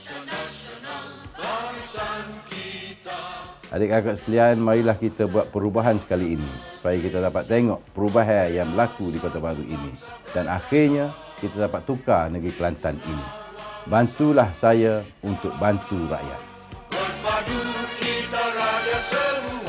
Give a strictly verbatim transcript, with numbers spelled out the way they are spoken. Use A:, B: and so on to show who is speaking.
A: Adik-kakak sekalian, marilah kita buat perubahan sekali ini supaya kita dapat tengok perubahan yang berlaku di Kota Baru ini dan akhirnya kita dapat tukar negeri Kelantan ini. Bantulah saya untuk bantu rakyat.
B: Berpadu kita raya semua.